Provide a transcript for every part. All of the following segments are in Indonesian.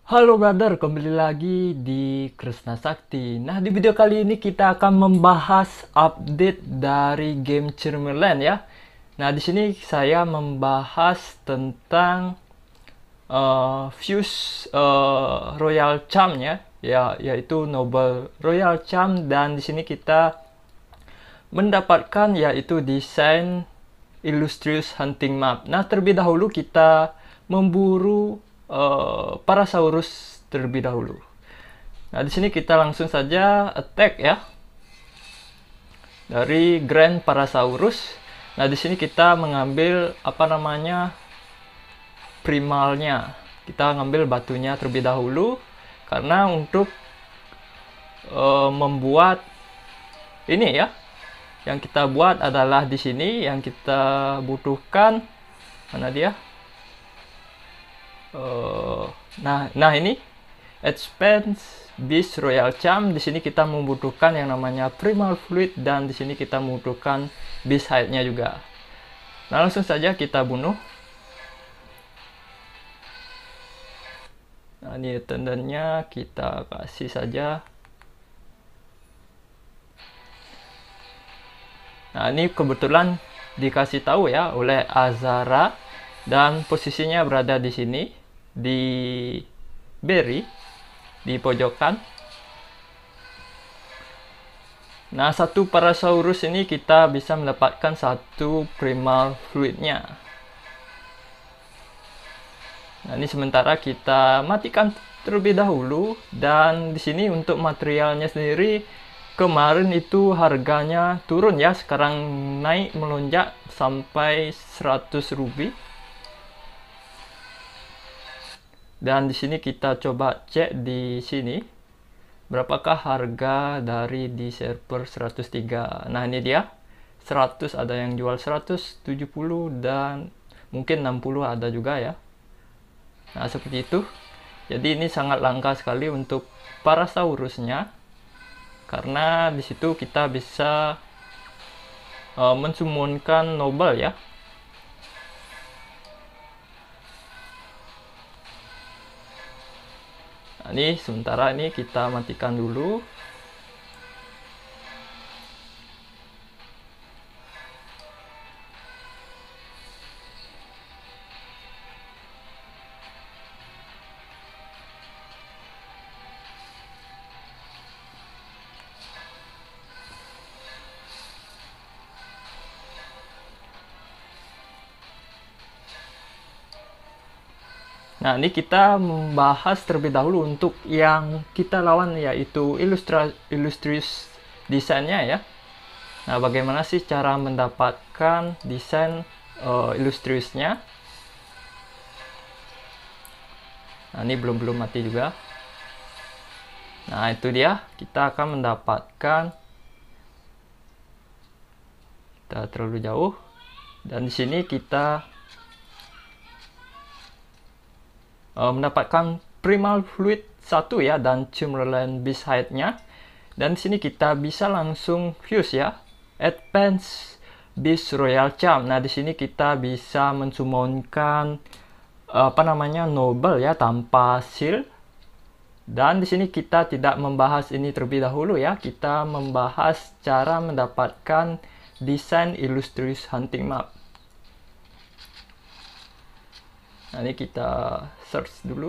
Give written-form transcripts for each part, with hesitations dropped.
Halo brother, kembali lagi di Krisna Sakti. Nah, di video kali ini kita akan membahas update dari game Charmerland ya. Nah, di sini saya membahas tentang Fuse Royal Charm ya, yaitu Noble Royal Charm, dan di sini kita mendapatkan yaitu desain Illustrious Hunting Map. Nah, terlebih dahulu kita memburu Parasaurus terlebih dahulu. Nah, di sini kita langsung saja attack ya dari Grand Parasaurus. Nah, di sini kita mengambil primalnya. Kita ngambil batunya terlebih dahulu karena untuk membuat ini ya. Yang kita buat adalah di sini yang kita butuhkan, mana dia? Nah ini Expense Beast Royal Charm. Di sini kita membutuhkan yang namanya Primal Fluid, dan di sini kita membutuhkan Beast Hide-nya juga. Nah, langsung saja kita bunuh. Nah, ini tendennya kita kasih saja. Nah, ini kebetulan dikasih tahu ya oleh Azara, dan posisinya berada di sini di berry di pojokan. Nah, satu Parasaurus ini kita bisa mendapatkan satu primal fluidnya. Nah, ini sementara kita matikan terlebih dahulu, dan di sini untuk materialnya sendiri kemarin itu harganya turun ya, sekarang naik melonjak sampai 100 ruby. Dan di sini kita coba cek di sini berapakah harga dari di server 103. Nah, ini dia 100, ada yang jual 170 dan mungkin 60 ada juga ya. Nah, seperti itu. Jadi ini sangat langka sekali untuk Parasaurusnya, karena di situ kita bisa mensummonkan Noble ya. Nah, ini sementara ini kita matikan dulu. Nah, ini kita membahas terlebih dahulu untuk yang kita lawan, yaitu Illustrious desainnya ya. Nah, bagaimana sih cara mendapatkan desain Illustriousnya? Nah, ini belum mati juga. Nah, itu dia. Kita akan mendapatkan, kita terlalu jauh. Dan di sini kita mendapatkan Primal Fluid 1 ya, dan Charmerland Beast Hide-nya. Dan di sini kita bisa langsung fuse ya, Advance Beast Royal Charm. Nah, di sini kita bisa mensummonkan Noble ya tanpa shield. Dan di sini kita tidak membahas ini terlebih dahulu ya. Kita membahas cara mendapatkan desain Illustrious Hunting Map. Nah, ini kita search dulu.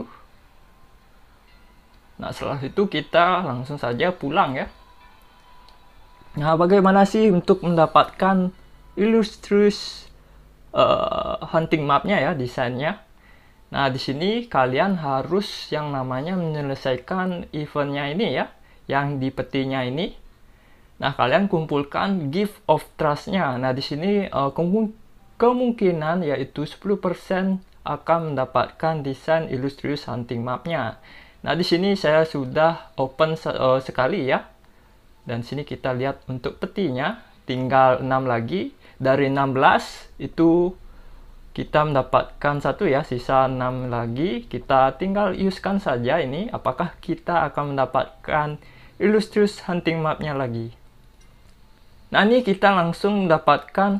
Nah, setelah itu kita langsung saja pulang ya. Nah, bagaimana sih untuk mendapatkan Illustrious Hunting Mapnya ya, desainnya? Nah, di sini kalian harus yang namanya menyelesaikan eventnya ini ya, yang di petinya ini. Nah, kalian kumpulkan Gift of Trust-nya. Nah, di sini kemungkinan yaitu 10% akan mendapatkan desain Illustrious Hunting Map-nya. Nah, di sini saya sudah open sekali ya. Dan sini kita lihat untuk petinya tinggal 6 lagi. Dari 16 itu kita mendapatkan satu ya, sisa 6 lagi. Kita tinggal usekan saja ini, apakah kita akan mendapatkan Illustrious Hunting Map-nya lagi. Nah, ini kita langsung mendapatkan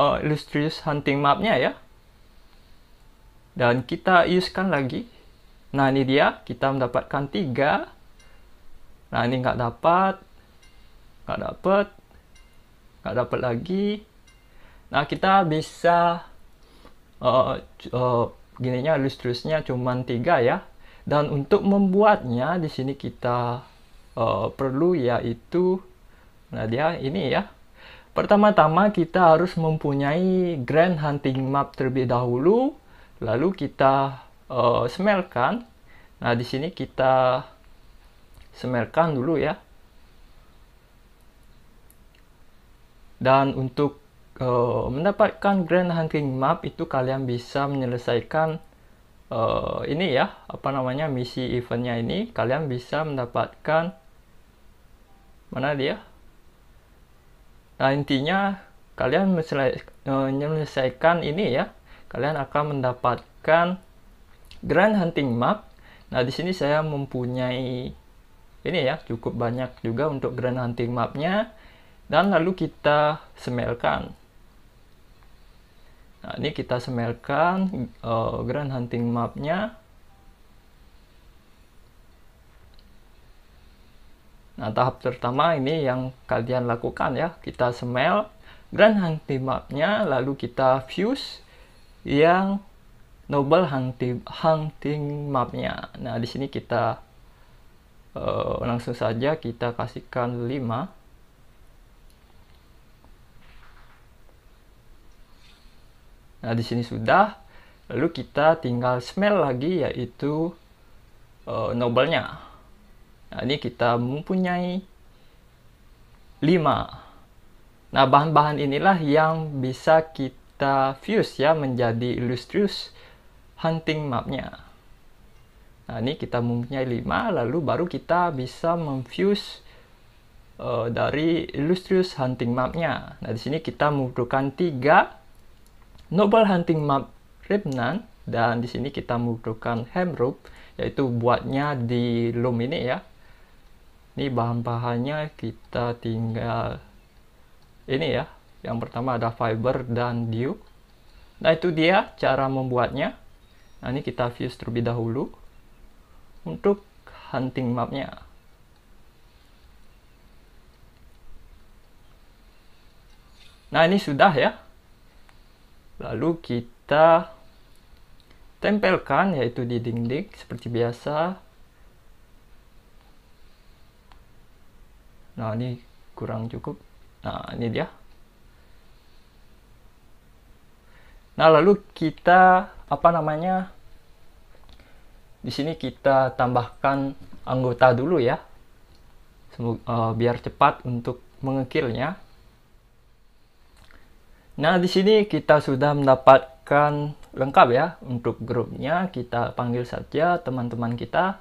Illustrious Hunting Map-nya ya. Dan kita usekan lagi. Nah, ini dia, kita mendapatkan 3. Nah, ini nggak dapat, nggak dapat, nggak dapat lagi. Nah, kita bisa gininya illustrusnya cuman 3 ya. Dan untuk membuatnya di sini kita perlu yaitu, nah dia ini ya. Pertama-tama kita harus mempunyai Grand Hunting Map terlebih dahulu, lalu kita semelkan. Nah, di sini kita semelkan dulu ya. Dan untuk mendapatkan Grand Hunting Map itu kalian bisa menyelesaikan ini ya, apa namanya, misi eventnya ini. Kalian bisa mendapatkan, mana dia? Nah, intinya kalian menyelesaikan ini ya, kalian akan mendapatkan Grand Hunting Map. Nah, di sini saya mempunyai ini ya, cukup banyak juga untuk Grand Hunting Mapnya. Dan lalu kita semelkan. Nah, ini kita semelkan Grand Hunting Mapnya. Nah, tahap pertama ini yang kalian lakukan ya, kita semel Grand Hunting Mapnya, lalu kita fuse yang Noble Hunting Mapnya. Nah, di sini kita langsung saja kita kasihkan 5. Nah, di sini sudah. Lalu kita tinggal smell lagi yaitu Noble-nya. Nah, ini kita mempunyai 5. Nah, bahan-bahan inilah yang bisa kita fuse ya menjadi Illustrious Hunting Mapnya. Nah, ini kita mempunyai 5, lalu baru kita bisa memfuse dari Illustrious Hunting Mapnya. Nah, di sini kita membutuhkan 3 Noble Hunting Map Remnant, dan di sini kita membutuhkan Hem Rope, yaitu buatnya di loom ini ya. Ini bahan-bahannya kita tinggal ini ya. Yang pertama ada fiber dan dew. Nah, itu dia cara membuatnya. Nah, ini kita fuse terlebih dahulu untuk hunting mapnya. Nah, ini sudah ya. Lalu kita tempelkan yaitu di dinding seperti biasa. Nah, ini kurang cukup. Nah, ini dia. Nah, lalu kita apa namanya? Di sini kita tambahkan anggota dulu ya. Biar cepat untuk mengekilnya. Nah, di sini kita sudah mendapatkan lengkap ya untuk grupnya. Kita panggil saja teman-teman kita.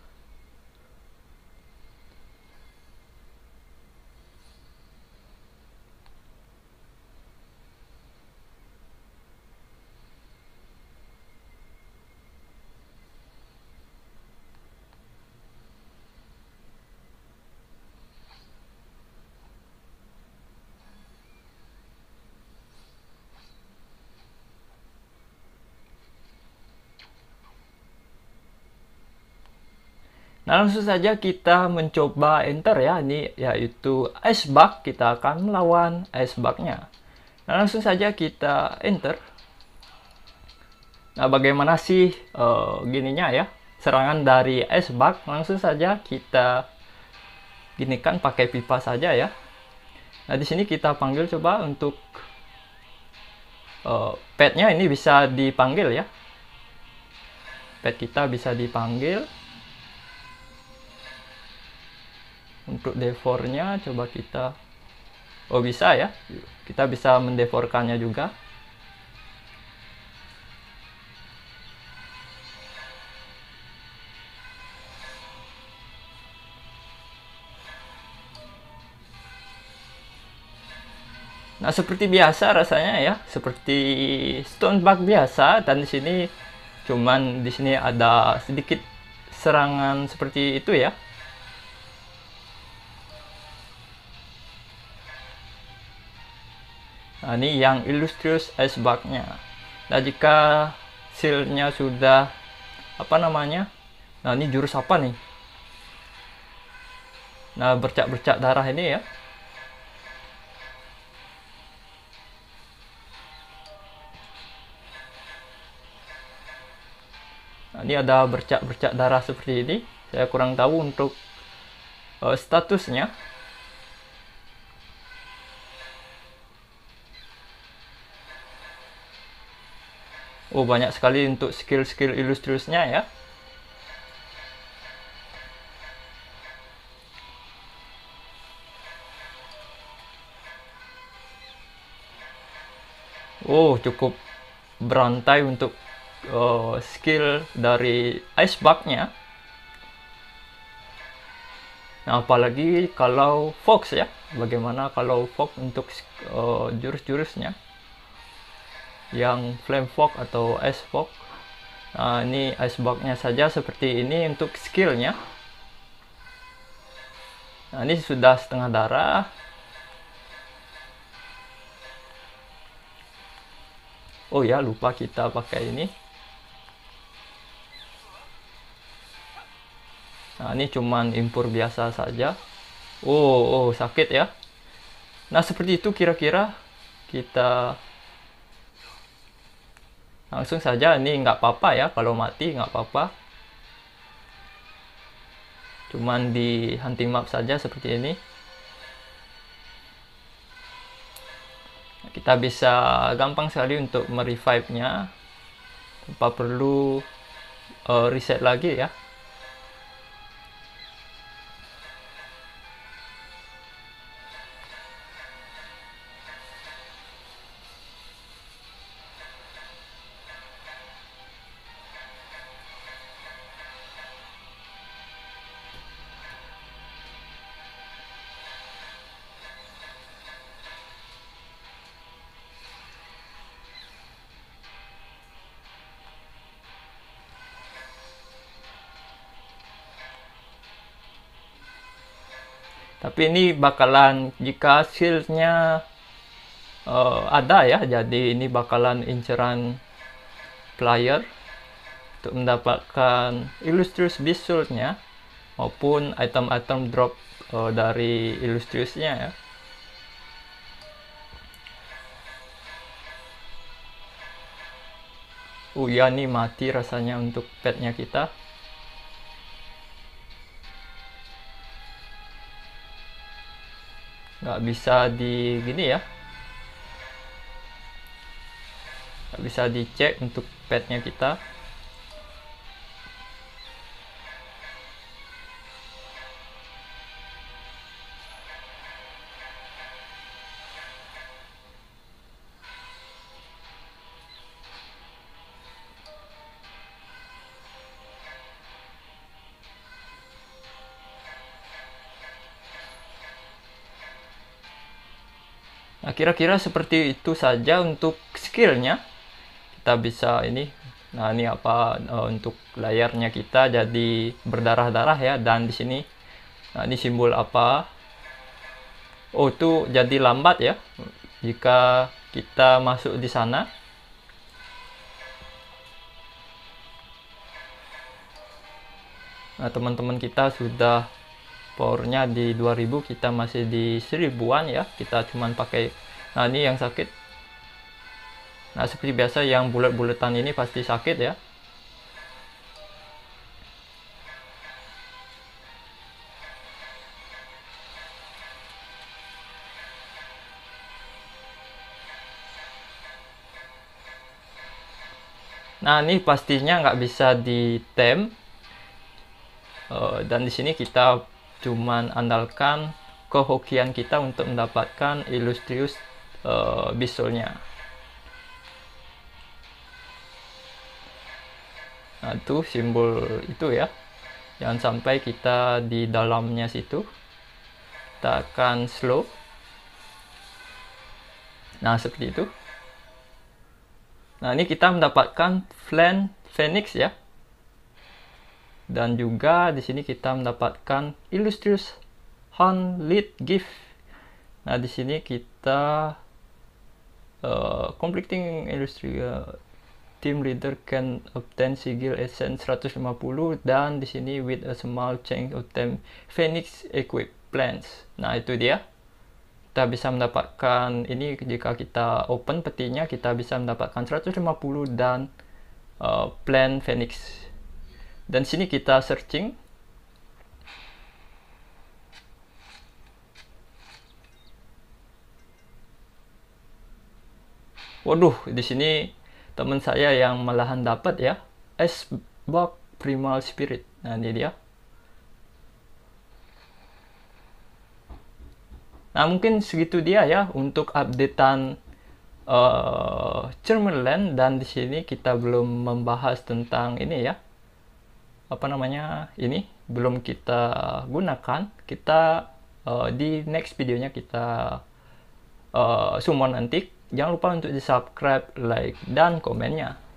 Nah, langsung saja kita mencoba enter ya, ini yaitu Icebug. Kita akan melawan Icebug-nya. Nah, langsung saja kita enter. Nah, bagaimana sih gininya ya, serangan dari Icebug? Langsung saja kita ginikan pakai pipa saja ya. Nah, di sini kita panggil coba untuk pet-nya ini bisa dipanggil ya. Pet kita bisa dipanggil. Untuk defornya coba kita, oh bisa ya, kita bisa mendeforkannya juga. Nah, seperti biasa rasanya ya, seperti stone bug biasa. Dan di sini cuman di sini ada sedikit serangan seperti itu ya. Nah, ini yang Illustrious Icebug-nya. Nah, jika seal-nya sudah apa namanya Nah, ini jurus apa nih? Nah, bercak-bercak darah ini ya. Nah, ini ada bercak-bercak darah seperti ini. Saya kurang tahu untuk statusnya. Oh, banyak sekali untuk skill-skill Illustriusnya ya. Oh, cukup berantai untuk skill dari Ice Bug-nya. Nah, apalagi kalau Fox ya. Bagaimana kalau Fox untuk jurus-jurusnya? Yang Flame Fog atau Ice Fog. Nah, ini Ice Bug-nya saja seperti ini untuk skillnya. Nah, ini sudah setengah darah. Oh ya, lupa kita pakai ini. Nah, ini cuman impur biasa saja. Oh, sakit ya. Nah, seperti itu kira-kira kita langsung saja. Ini nggak apa-apa ya, kalau mati nggak apa-apa. Cuman di hunting map saja seperti ini. Kita bisa gampang sekali untuk merevive-nya tanpa perlu reset lagi ya. Tapi ini bakalan, jika shieldnya ada ya, jadi ini bakalan inceran player untuk mendapatkan Illustrious Beast Shield-nya maupun item-item drop dari Illustrious-nya ya. Oh ya, nih mati rasanya untuk petnya kita. Nggak bisa di gini ya, nggak bisa dicek untuk petnya kita. Nah, kira-kira seperti itu saja untuk skillnya. Kita bisa ini. Nah, ini apa untuk layarnya kita jadi berdarah-darah ya, dan di sini nah ini simbol apa? Oh, itu jadi lambat ya jika kita masuk di sana. Nah, teman-teman kita sudah powernya di 2000, kita masih di 1000-an ya. Kita cuman pakai, nah ini yang sakit. Nah, seperti biasa yang bulat-bulatan ini pasti sakit ya. Nah, ini pastinya nggak bisa di-tem. Dan di sini kita cuman andalkan kehokian kita untuk mendapatkan Illustrious Beast-nya. Nah, itu simbol itu ya. Jangan sampai kita di dalamnya situ. Kita akan slow. Nah, seperti itu. Nah, ini kita mendapatkan Flame Phoenix ya. Dan juga di sini kita mendapatkan Illustrious Hand Lead Gift. Nah, di sini kita completing Illustrious team leader can obtain sigil essence 150, dan di sini with a small change obtain Phoenix equip plans. Nah, itu dia. Kita bisa mendapatkan ini jika kita open petinya, kita bisa mendapatkan 150 dan plan Phoenix. Dan sini kita searching. Waduh, di sini teman saya yang malahan dapat ya, S-Bug Primal Spirit. Nah, ini dia. Nah, mungkin segitu dia ya untuk updatean Charmerland, dan di sini kita belum membahas tentang ini ya. Apa namanya? Ini belum kita gunakan. Kita di next videonya kita summon nanti. Jangan lupa untuk di subscribe, like, dan komennya.